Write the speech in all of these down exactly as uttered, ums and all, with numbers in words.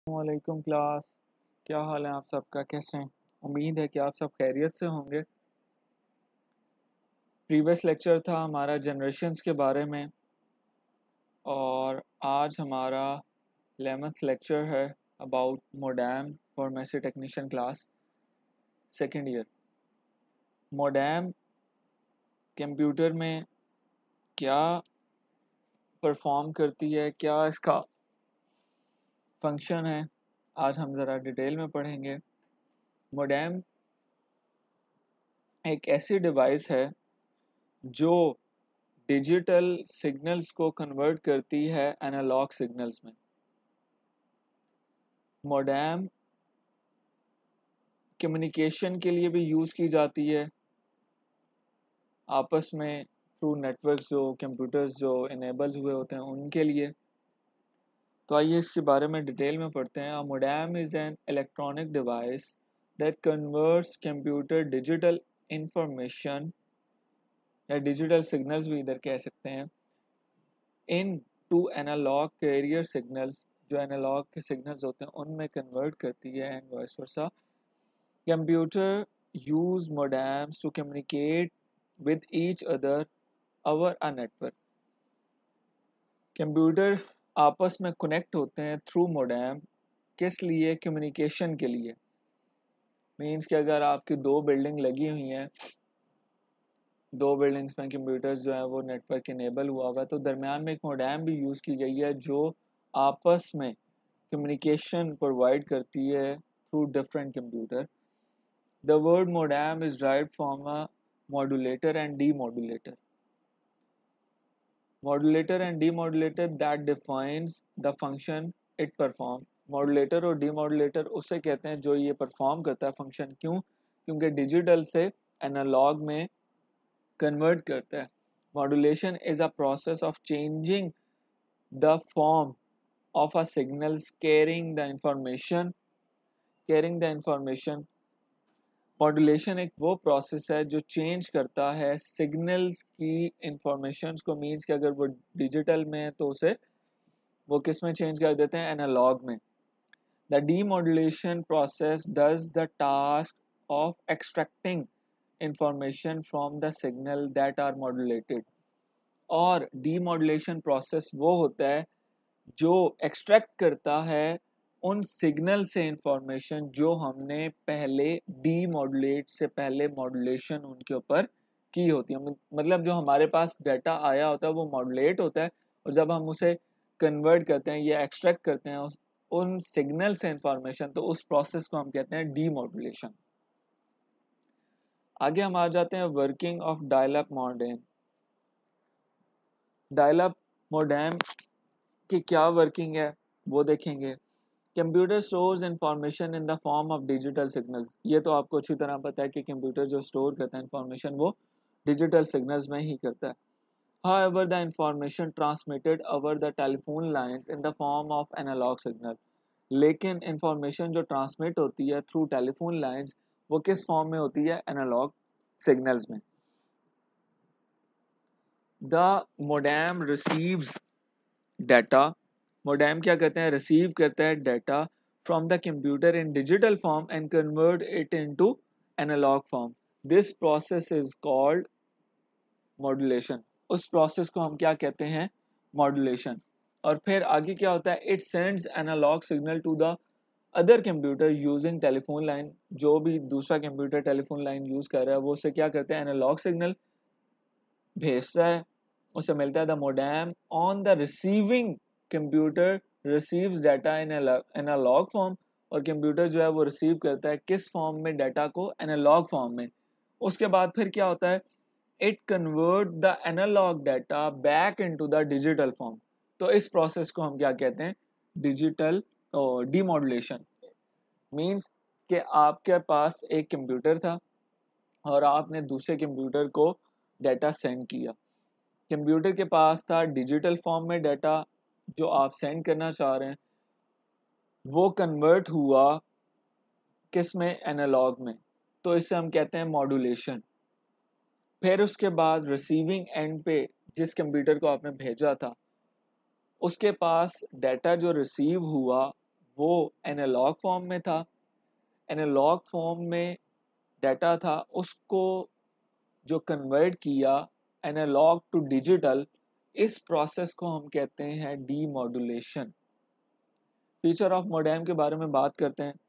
वालेकुम क्लास। क्या हाल है आप सबका, कैसे हैं? उम्मीद है कि आप सब खैरियत से होंगे। प्रीवियस लेक्चर था हमारा जनरेशन्स के बारे में और आज हमारा इलेवेंथ लेक्चर है अबाउट मोडेम फॉर मैसे technician class second year. Modem computer में क्या परफॉर्म करती है, क्या इसका फंक्शन है, आज हम ज़रा डिटेल में पढ़ेंगे। मोडेम एक ऐसी डिवाइस है जो डिजिटल सिग्नल्स को कन्वर्ट करती है एनालॉग सिग्नल्स में। मोडेम कम्युनिकेशन के लिए भी यूज़ की जाती है आपस में थ्रू नेटवर्क्स जो कंप्यूटर्स जो इनेबल्स हुए होते हैं उनके लिए। तो आइए इसके बारे में डिटेल में पढ़ते हैं। Modem is an electronic device that converts computer digital information या डिजिटल सिग्नल्स भी इधर कह सकते हैं into analogue carrier signals, जो एनालॉग के सिग्नल्स होते हैं उनमें कन्वर्ट करती है and vice versa. Computer use modems to communicate with each other over a network. Computer आपस में कनेक्ट होते हैं थ्रू मोडेम। किस लिए? कम्युनिकेशन के लिए। मीन्स कि अगर आपकी दो बिल्डिंग लगी हुई हैं, दो बिल्डिंग्स में कंप्यूटर्स जो है वो नेटवर्क इनेबल हुआ हुआ है, तो दरमियान में एक मोडेम भी यूज़ की गई है जो आपस में कम्युनिकेशन प्रोवाइड करती है through different computer. The word modem is derived from a modulator and demodulator. Modulator and demodulator that defines the function it perform. Modulator और डीमॉडुलेटर उसे कहते हैं जो ये परफॉर्म करता है फंक्शन। क्यों? क्योंकि डिजिटल से एनालॉग में कन्वर्ट करता है। Modulation is a process of changing the form of a signals carrying the information carrying the information modulation एक वो प्रोसेस है जो चेंज करता है सिग्नल्स की इंफॉर्मेशन को। मीन्स कि अगर वो डिजिटल में है तो उसे वो किस में चेंज कर देते हैं? एनालॉग में। The demodulation process does the task of extracting information from the signal that are modulated. और डीमॉड्यूलेशन प्रोसेस वो होता है जो एक्सट्रैक्ट करता है उन सिग्नल से इंफॉर्मेशन जो हमने पहले डीमॉड्यूलेट से पहले मॉड्यूलेशन उनके ऊपर की होती है। मतलब जो हमारे पास डाटा आया होता है वो मॉड्यूलेट होता है और जब हम उसे कन्वर्ट करते हैं या एक्सट्रैक्ट करते हैं उन सिग्नल से इंफॉर्मेशन, तो उस प्रोसेस को हम कहते हैं डीमॉड्यूलेशन। आगे हम आ जाते हैं working of dial up modem. Dial up modem की क्या वर्किंग है वो देखेंगे। Computer stores information in the form of digital signals. ये तो आपको अच्छी तरह पता है कि कंप्यूटर जो स्टोर करता है इंफॉर्मेशन वो डिजिटल सिग्नल्स में ही करता है। However, the information transmitted over the telephone lines in the form of analog signal. लेकिन इंफॉर्मेशन जो ट्रांसमिट होती है थ्रू टेलीफोन लाइंस वो किस फॉर्म में होती है? एनालॉग सिग्नल्स में। The modem receives data. Modem क्या करते हैं? रिसीव करता है data from the computer in digital form and convert it into analogue form. This process is called modulation. उस प्रोसेस को हम क्या कहते हैं? मॉड्यूलेशन। और फिर आगे क्या होता है? It sends analogue signal to the other computer using telephone line. जो भी दूसरा कंप्यूटर टेलीफोन लाइन यूज कर रहा है वो उसे क्या करते हैं? एनालॉग सिग्नल भेजता है, उसे मिलता है। The modem on the receiving computer receives data in analogue form. और कंप्यूटर जो है वो रिसीव करता है किस फॉर्म में? डाटा को एनालॉग फॉर्म में। उसके बाद फिर क्या होता है? It convert the analogue data back into the digital form. तो इस प्रोसेस को हम क्या कहते हैं? Digital demodulation. मींस कि आपके पास एक कंप्यूटर था और आपने दूसरे कंप्यूटर को डाटा सेंड किया। कंप्यूटर के पास था डिजिटल फॉर्म में डाटा जो आप सेंड करना चाह रहे हैं, वो कन्वर्ट हुआ किस में? एनालॉग में। तो इसे हम कहते हैं मॉड्यूलेशन। फिर उसके बाद रिसीविंग एंड पे जिस कंप्यूटर को आपने भेजा था उसके पास डाटा जो रिसीव हुआ वो एनालॉग फॉर्म में था। एनालॉग फॉर्म में डाटा था, उसको जो कन्वर्ट किया एनालॉग टू डिजिटल, इस प्रोसेस को हम कहते हैं डीमॉड्यूलेशन। फीचर ऑफ मोडेम के बारे में बात करते हैं।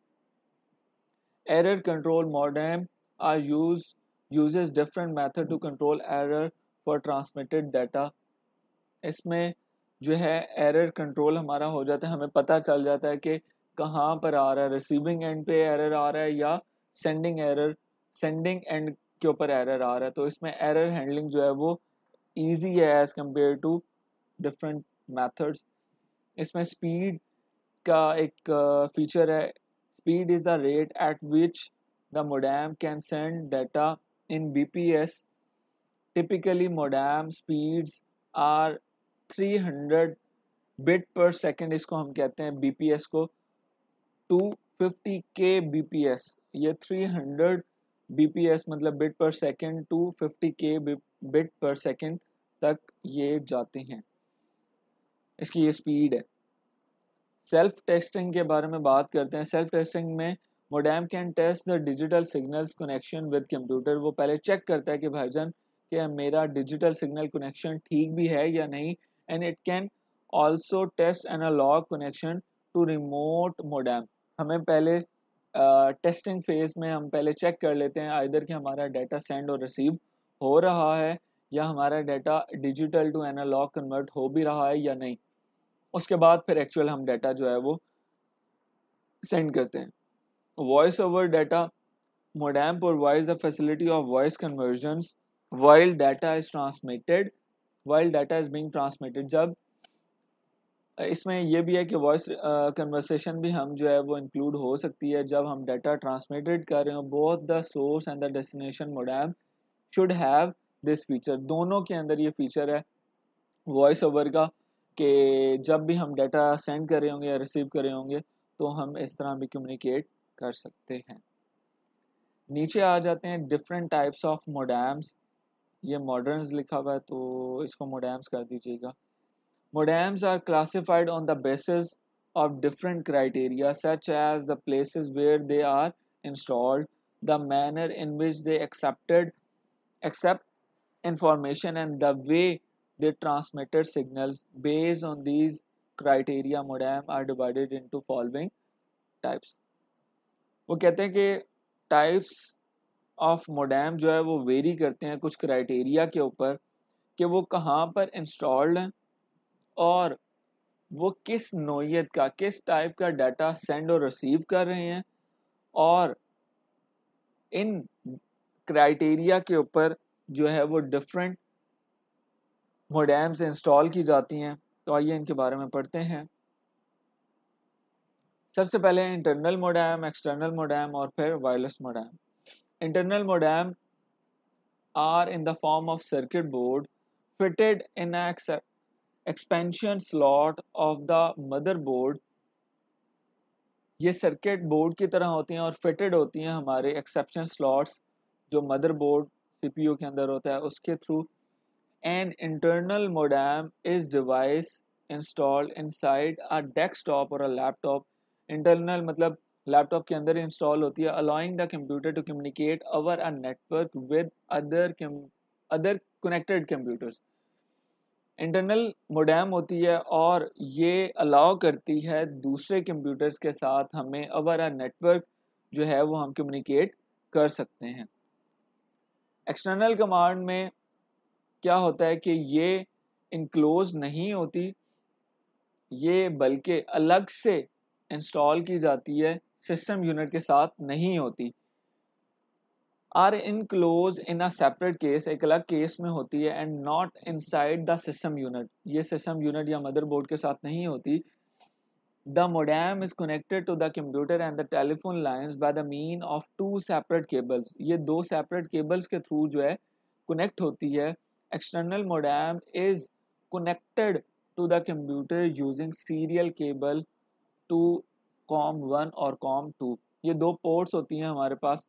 Error control modem are use uses different method to control error for transmitted data. इसमें जो है एरर कंट्रोल हमारा हो जाता है, हमें पता चल जाता है कि कहाँ पर आ रहा है, रिसीविंग एंड पे एरर आ रहा है या सेंडिंग एरर सेंडिंग एंड के ऊपर एरर आ रहा है। तो इसमें एरर हैंडलिंग जो है वो इजी है as compare to different methods. इसमें स्पीड का एक फीचर है। Speed is the rate at which the modem can send data in bps. Typically modem speeds are three hundred bit per second, इसको हम कहते हैं बीपीएस को, टू फिफ्टी के बीपीएस। ये थ्री हंड्रेड बीपीएस मतलब bit per second two fifty K bit per second तक ये जाते हैं, इसकी ये स्पीड है। सेल्फ टेस्टिंग के बारे में बात करते हैं। सेल्फ टेस्टिंग में modem can test the digital signals connection with computer. वो पहले चेक करता है कि भाईजान कि मेरा डिजिटल सिग्नल कनेक्शन ठीक भी है या नहीं। And it can also test analogue connection to remote modem. हमें पहले टेस्टिंग uh, फेज में हम पहले चेक कर लेते हैं आइदर कि हमारा डाटा सेंड और रिसीव हो रहा है या हमारा data digital to analogue convert हो भी रहा है या नहीं। उसके बाद फिर एक्चुअल हम डाटा जो है वो सेंड करते हैं। Voice over data modem provides the facility of voice convergence while data is transmitted while data is being transmitted। जब इसमें यह भी है कि वॉइस कन्वर्सेशन भी हम जो है वो इंक्लूड हो सकती है जब हम डाटा ट्रांसमिटेड कर रहे हो। Both the source and the destination modem should have this feature. दोनों के अंदर ये फीचर है वॉइस ओवर का कि जब भी हम डाटा सेंड कर रहे होंगे या रिसीव कर रहे होंगे तो हम इस तरह भी कम्युनिकेट कर सकते हैं। नीचे आ जाते हैं डिफरेंट टाइप्स ऑफ मोडेम्स। ये मॉडर्न्स लिखा हुआ है तो इसको मोडेम्स कर दीजिएगा। Modems are classified on the basis of different criteria such as the places where they are installed, the manner in which they accepted accept information and the way they transmitted signals. Based on these criteria, modem are divided into following types। वो कहते हैं कि types of modem जो है वो very करते हैं कुछ क्राइटेरिया के ऊपर कि वो कहाँ पर इंस्टॉल्ड हैं और वो किस नोयत का किस टाइप का डाटा सेंड और रिसीव कर रहे हैं, और इन क्राइटेरिया के ऊपर जो है वो डिफरेंट मोडेम्स इंस्टॉल की जाती हैं। तो आइए इनके बारे में पढ़ते हैं। सबसे पहले इंटरनल मोडेम, एक्सटर्नल मोडेम और फिर wireless modem. Internal modem are in the form of circuit board fitted in an expansion slot of the motherboard। ये सर्किट बोर्ड की तरह होती हैं और फिटेड होती हैं हमारे एक्सेप्शन स्लॉट्स जो मदरबोर्ड सीपीयू के अंदर होता है उसके through. An internal modem is device installed inside a desktop और अ लैपटॉप। इंटरनल मतलब लैपटॉप के अंदर इंस्टॉल होती है, allowing the computer to communicate over a network with other other connected computers. Internal modem होती है और ये अलाउ करती है दूसरे कंप्यूटर्स के साथ हमें ओवर अ नेटवर्क जो है वो हम कम्युनिकेट कर सकते हैं। एक्सटर्नल कमांड में क्या होता है कि ये इनक्लोज नहीं होती, ये बल्कि अलग से इंस्टॉल की जाती है, सिस्टम यूनिट के साथ नहीं होती। Are enclose in a separate case, एक अलग केस में होती है, and not inside the system unit, ये सिस्टम यूनिट या मदरबोर्ड के साथ नहीं होती। The modem is connected to the computer and the telephone lines by the mean of two separate cables. ये दो सेपरेट केबल्स के थ्रू जो है कनेक्ट होती है। External modem is connected to the computer using serial cable to COM one और COM two. ये दो पोर्ट्स होती हैं हमारे पास,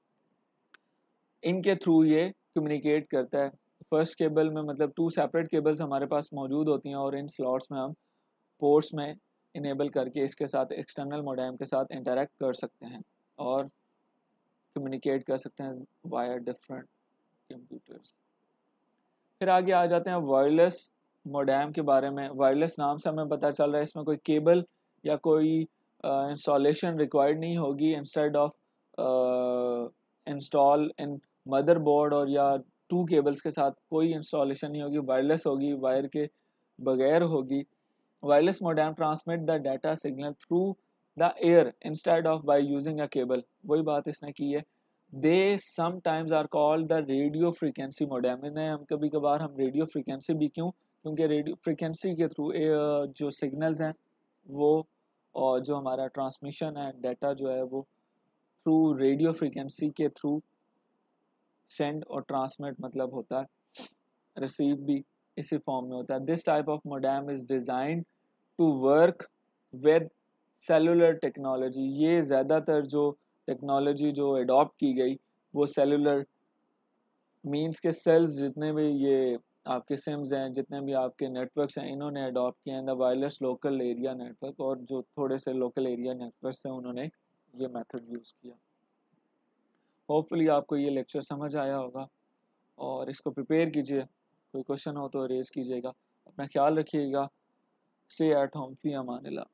इनके थ्रू ये कम्युनिकेट करता है। फर्स्ट केबल में मतलब टू सेपरेट केबल्स हमारे पास मौजूद होती हैं और इन स्लॉट्स में हम पोर्ट्स में इनेबल करके इसके साथ एक्सटर्नल मोडेम के साथ इंटरेक्ट कर सकते हैं और कम्युनिकेट कर सकते हैं वाया डिफरेंट कंप्यूटर्स। फिर आगे आ जाते हैं वायरलेस मोडेम के बारे में। वायरलेस नाम से हमें पता चल रहा है इसमें कोई केबल या कोई इंस्टॉलेशन रिक्वायर्ड नहीं होगी। Instead of install in motherboard और या टू केबल्स के साथ कोई इंस्टॉलेशन नहीं होगी, वायरलेस होगी, वायर के बगैर होगी। Wireless modem transmit the data signal through the air instead of by using a cable. वही बात इसने की है। They sometimes are called the radio frequency modem. इन्हें हम कभी कभार हम रेडियो फ्रीक्वेंसी भी, क्यों? क्योंकि रेडियो फ्रीक्वेंसी के थ्रू जो सिग्नल्स हैं वो, और जो हमारा ट्रांसमिशन है डाटा जो है वो थ्रू रेडियो फ्रीक्वेंसी के थ्रू सेंड और ट्रांसमिट मतलब होता है, रिसीव भी इसी फॉर्म में होता है। This type of modem is design to work with cellular technology. ये ज़्यादातर जो टेक्नोलॉजी जो अडॉप्ट की गई वो सेलुलर मींस के सेल्स, जितने भी ये आपके सिम्स हैं, जितने भी आपके नेटवर्क्स हैं, इन्होंने अडॉप्ट किए हैं the wireless local area network. और जो थोड़े से लोकल एरिया नेटवर्क्स हैं उन्होंने ये मेथड यूज़ किया। होपफुली आपको ये लेक्चर समझ आया होगा और इसको प्रिपेयर कीजिए। कोई क्वेश्चन हो तो रेज कीजिएगा। अपना ख्याल रखिएगा। स्टे एट होम, फी अमानिल्लाह।